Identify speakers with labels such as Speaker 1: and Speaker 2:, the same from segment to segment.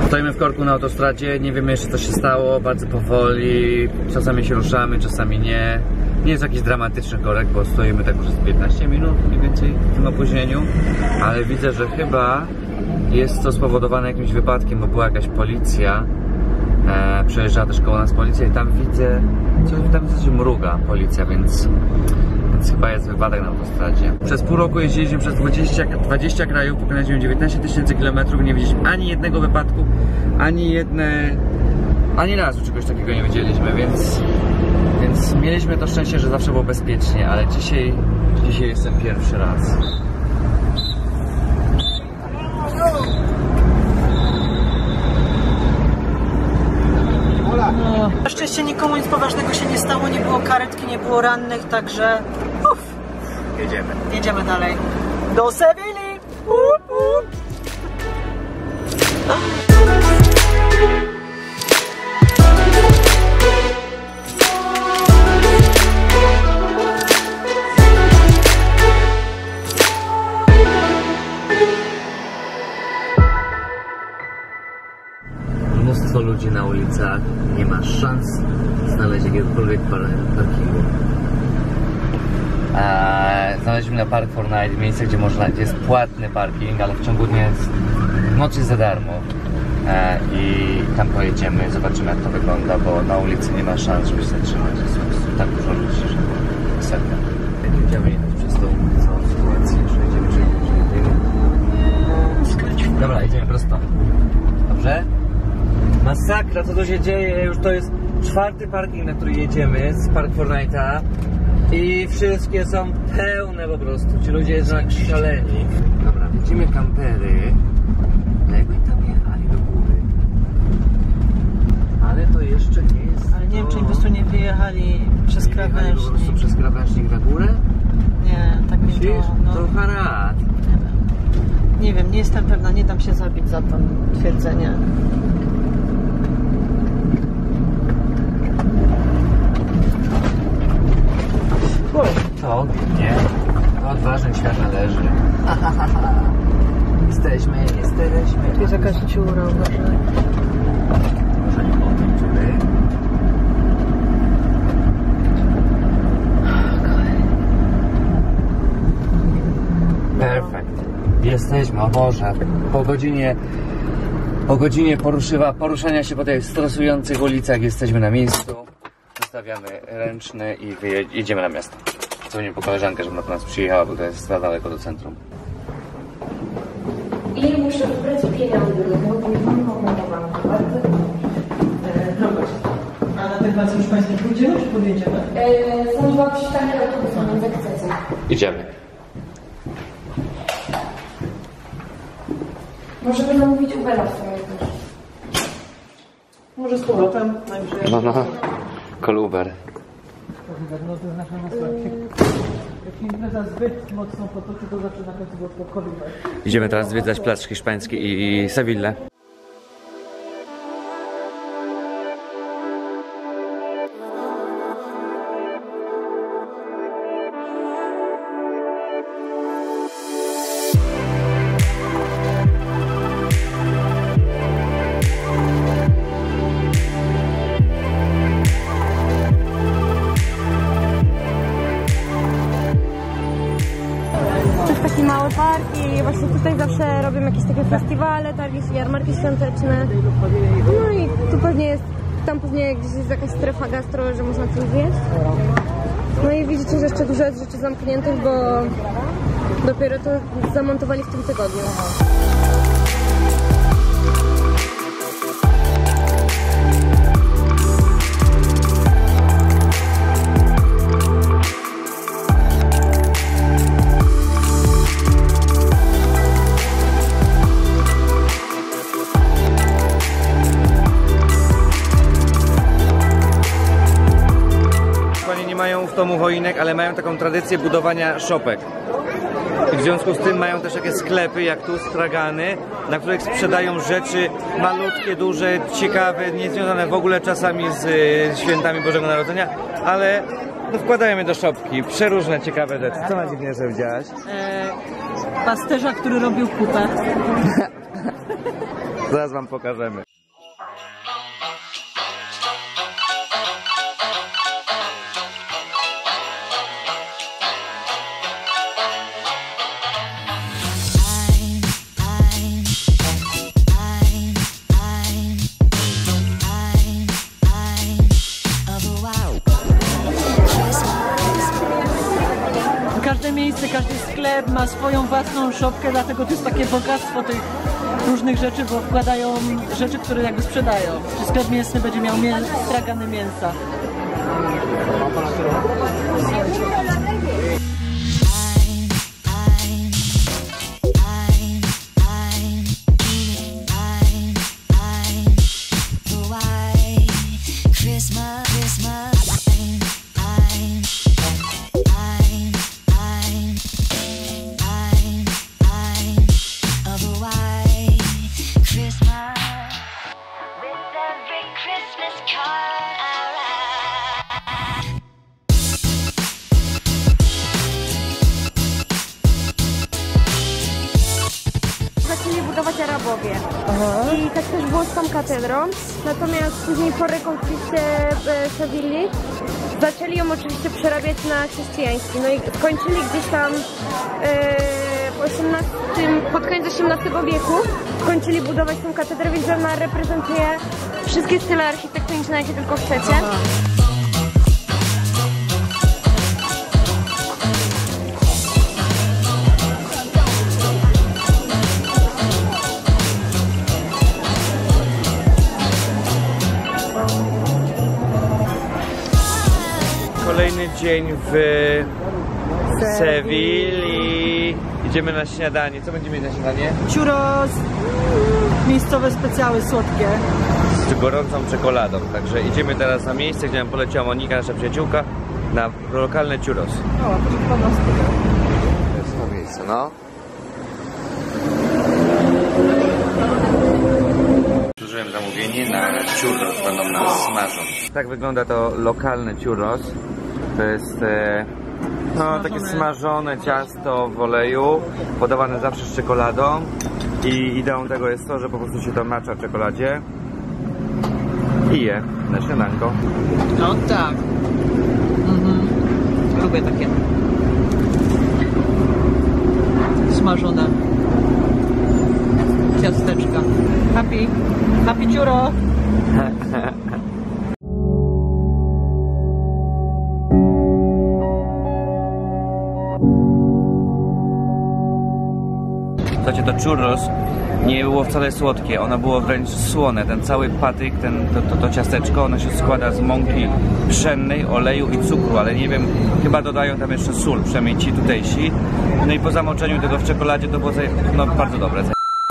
Speaker 1: Stoimy w korku na autostradzie, nie wiemy jeszcze co się stało, bardzo powoli, czasami się ruszamy, czasami nie. Nie jest jakiś dramatyczny korek, bo stoimy tak już 15 minut mniej więcej w tym opóźnieniu, ale widzę, że chyba jest to spowodowane jakimś wypadkiem, bo była jakaś policja, przejeżdżała też koło nas policja i tam widzę, tam coś mruga policja, więc chyba jest wypadek na autostradzie. Przez pół roku jeździliśmy przez 20 krajów, pokonaliśmy 19 000 kilometrów, nie widzieliśmy ani jednego wypadku, ani razu czegoś takiego nie widzieliśmy, więc mieliśmy to szczęście, że zawsze było bezpiecznie, ale dzisiaj jestem pierwszy raz.
Speaker 2: No, na szczęście nikomu nic poważnego się nie stało, nie było karetki, nie było rannych, także jedziemy dalej do Sewilli.
Speaker 1: Mnóstwo ludzi na ulicach, nie ma szans znaleźć jakiegokolwiek parkingu. Znaleźliśmy na Park for Night miejsce, gdzie jest płatny parking, ale w ciągu dnia jest nocy za darmo. I tam pojedziemy, zobaczymy jak to wygląda, bo na ulicy nie ma szans, żeby się zatrzymać. Jest po prostu tak dużo ludzi, że serio. Nie będziemy jechać przez tą całą sytuację, że jedziemy. Dobra, idziemy prosto. Dobrze? Masakra, co tu się dzieje? Już to jest 4. parking, na który jedziemy z Park for Nighta i wszystkie są pełne po prostu. Ci ludzie jeżdżą jak szaleni. Dobra, widzimy kampery. Ale jakby tam jechali do góry. Ale to jeszcze nie jest.
Speaker 2: Ale nie wiem, czy po prostu nie wyjechali przez krawężnik.
Speaker 1: Po prostu przez krawężnik na górę?
Speaker 2: Nie, tak nie było. No.
Speaker 1: To harat.
Speaker 2: Nie wiem, nie jestem pewna, nie dam się zabić za to twierdzenie.
Speaker 1: To nie. Odważny świat należy. Jesteśmy.
Speaker 2: Tu jest jakaś dziura, uważaj.
Speaker 1: Może nie było tej dziury. Perfekt. Jesteśmy, o Boże. Po godzinie poruszania się po tych stresujących ulicach jesteśmy na miejscu. Zostawiamy ręczny i jedziemy na miasto. Dzwonię po koleżankę, żeby do nas przyjechała, bo to jest za daleko do centrum.
Speaker 3: I muszę wybrać pieniądze, bo
Speaker 2: A na ten pas już Państwo pójdziemy, czy pojedziemy?
Speaker 3: są 2 przystanki autobusu, więc jak chcecie.
Speaker 1: Idziemy.
Speaker 3: Możemy zamówić Ubera w sumie też.
Speaker 2: Może z powrotem, najwyżej.
Speaker 1: No. Call Uber.
Speaker 2: No to znaczy jak się impreza zbyt mocno potoczy, to zawsze na końcu było spokoju.
Speaker 1: Idziemy teraz zwiedzać Plac Hiszpański i Sewillę.
Speaker 4: Taki mały park i właśnie tutaj zawsze robią jakieś takie festiwale, targi, jarmarki świąteczne. No i tu pewnie jest, tam pewnie gdzieś jest jakaś strefa gastro, że można coś zjeść. No i widzicie, że jeszcze dużo jest rzeczy zamkniętych, bo dopiero to zamontowali w tym tygodniu.
Speaker 1: Mają w domu choinek, ale mają taką tradycję budowania szopek. I w związku z tym mają też takie sklepy jak tu stragany, na których sprzedają rzeczy malutkie, duże, ciekawe, niezwiązane w ogóle czasami z świętami Bożego Narodzenia, ale no, wkładają je do szopki. Przeróżne ciekawe rzeczy. Co najdziwniejsze widziałaś?
Speaker 2: Pasterza, który robił kupę.
Speaker 1: Zaraz wam pokażemy.
Speaker 2: Każde miejsce, każdy sklep ma swoją własną szopkę, dlatego to jest takie bogactwo tych różnych rzeczy, bo wkładają rzeczy, które jakby sprzedają. Czy sklep mięsny będzie miał stragany mięsa.
Speaker 4: Zaczęli budować Arabowie. I tak też było z tą katedrą. Natomiast później po rekonkwistie Sewilli zaczęli ją oczywiście przerabiać na chrześcijański. No i skończyli gdzieś tam pod koniec XVIII wieku. Skończyli budować tą katedrę, więc ona reprezentuje wszystkie style architektoniczne, jakie tylko chcecie.
Speaker 1: Kolejny dzień w Sewilli. Idziemy na śniadanie. Co będziemy mieć na śniadanie?
Speaker 2: Churros, miejscowe specjały słodkie.
Speaker 1: Z gorącą czekoladą. Także idziemy teraz na miejsce, gdzie nam poleciła Monika, nasza przyjaciółka, na lokalne churros.
Speaker 2: O, to chyba nas
Speaker 1: To jest to miejsce, no. Zużyłem zamówienie na churros, będą nas smażą. Tak wygląda to lokalne churros. To jest no, takie smażone ciasto w oleju, podawane zawsze z czekoladą. I ideą tego jest to, że po prostu się to macza w czekoladzie i je na śniadanko.
Speaker 2: No tak. Lubię takie smażone ciasteczka. Happy churro!
Speaker 1: Słuchajcie, to churros nie było wcale słodkie, ono było wręcz słone. Ten cały patyk, to ciasteczko, ono się składa z mąki pszennej, oleju i cukru, ale nie wiem, chyba dodają tam jeszcze sól, przynajmniej ci tutejsi. No i po zamoczeniu tego w czekoladzie to było no, bardzo dobre.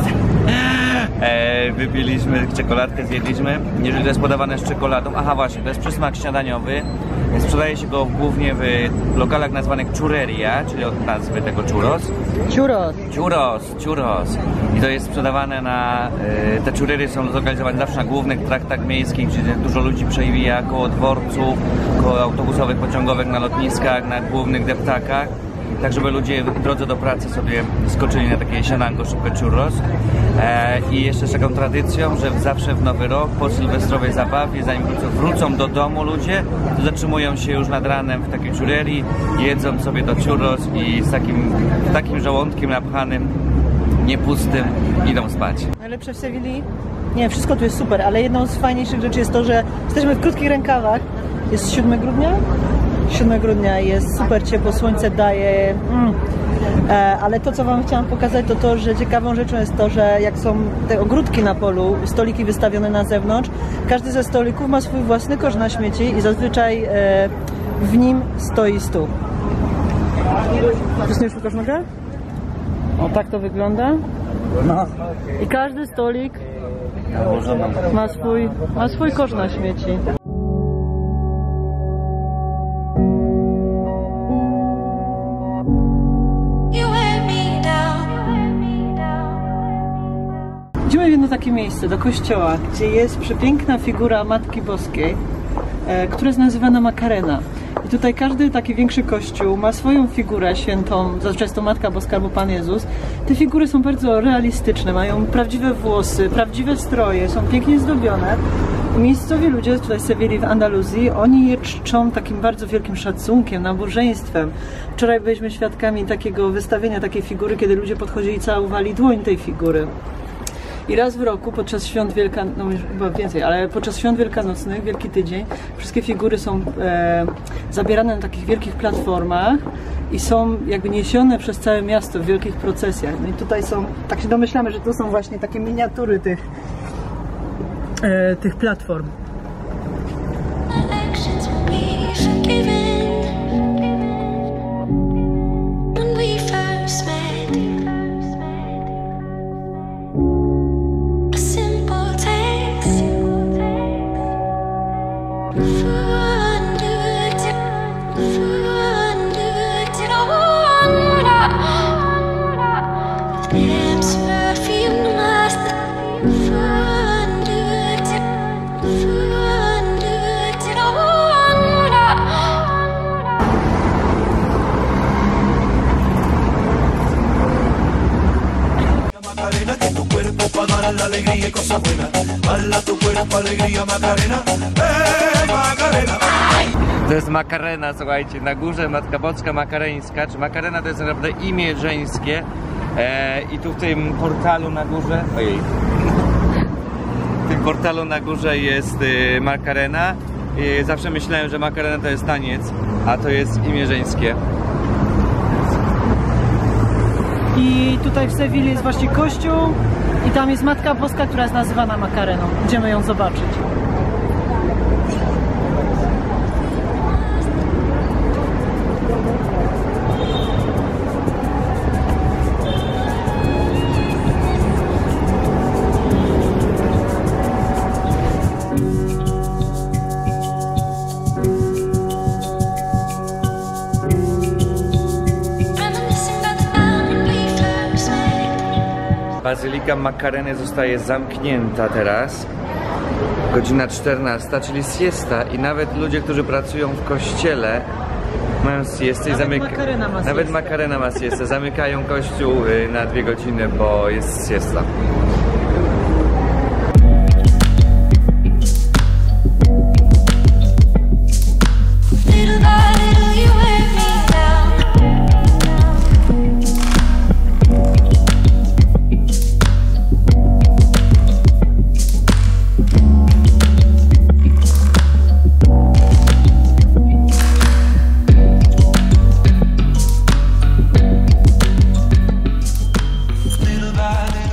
Speaker 1: Wypiliśmy czekoladkę, zjedliśmy. Jeżeli to jest podawane z czekoladą, aha właśnie, to jest przysmak śniadaniowy. Sprzedaje się go głównie w lokalach nazwanych churreria, czyli od nazwy tego churros. Churros. I to jest sprzedawane na... Te churrery są zlokalizowane zawsze na głównych traktach miejskich, gdzie dużo ludzi przewija koło dworców, koło autobusowych, pociągowych, na lotniskach, na głównych deptakach. Tak, żeby ludzie w drodze do pracy sobie skoczyli na takie śniadanko szybkie churros. I jeszcze z taką tradycją, że zawsze w Nowy Rok, po sylwestrowej zabawie, zanim wrócą do domu ludzie, to zatrzymują się już nad ranem w takiej churrerii, jedzą sobie to churros i z takim żołądkiem napchanym, nie pustym, idą spać.
Speaker 2: Najlepsze w Sewilli? Nie, wszystko tu jest super, ale jedną z fajniejszych rzeczy jest to, że jesteśmy w krótkich rękawach. Jest 7 grudnia? 7 grudnia jest super ciepło, słońce daje, ale to, co wam chciałam pokazać, to to, że ciekawą rzeczą jest to, że jak są te ogródki na polu, stoliki wystawione na zewnątrz, każdy ze stolików ma swój własny kosz na śmieci i zazwyczaj w nim stoi stół. Też nie szukasz nogę? O, tak to wygląda. No. I każdy stolik ma swój kosz na śmieci. Idziemy w jedno takie miejsce, do kościoła, gdzie jest przepiękna figura Matki Boskiej, która jest nazywana Makarena. I tutaj każdy taki większy kościół ma swoją figurę świętą, zazwyczaj jest to Matka Boska albo Pan Jezus. Te figury są bardzo realistyczne, mają prawdziwe włosy, prawdziwe stroje, są pięknie zdobione. Miejscowi ludzie tutaj z Sewilli w Andaluzji, oni je czczą takim bardzo wielkim szacunkiem, nabożeństwem. Wczoraj byliśmy świadkami takiego wystawienia takiej figury, kiedy ludzie podchodzili i całowali dłoń tej figury. I raz w roku podczas świąt Wielkanocnych, no już chyba więcej, ale podczas świąt wielkanocnych, Wielki Tydzień, wszystkie figury są zabierane na takich wielkich platformach i są jakby niesione przez całe miasto w wielkich procesjach. No i tutaj są, tak się domyślamy, że tu są właśnie takie miniatury tych platform.
Speaker 5: La alegría y cosas buenas. Bala tu cuerpo, alegría, Macarena. Macarena.
Speaker 1: To jest Makarena, słuchajcie, na górze Matka Boska Makareńska. Czy Makarena to jest naprawdę imię żeńskie. I tu w tym portalu na górze. Ojej. W tym portalu na górze jest Makarena. Zawsze myślałem, że Makarena to jest taniec, a to jest imię żeńskie.
Speaker 2: I tutaj w Sewilli jest właśnie kościół i tam jest Matka Boska, która jest nazywana Makareną. Idziemy ją zobaczyć.
Speaker 1: Bazylika Makareny zostaje zamknięta teraz. Godzina 14, czyli siesta i nawet ludzie, którzy pracują w kościele mają siestę i nawet Makarena ma siestę. Zamykają kościół na 2 godziny, bo jest siesta.
Speaker 5: Little by little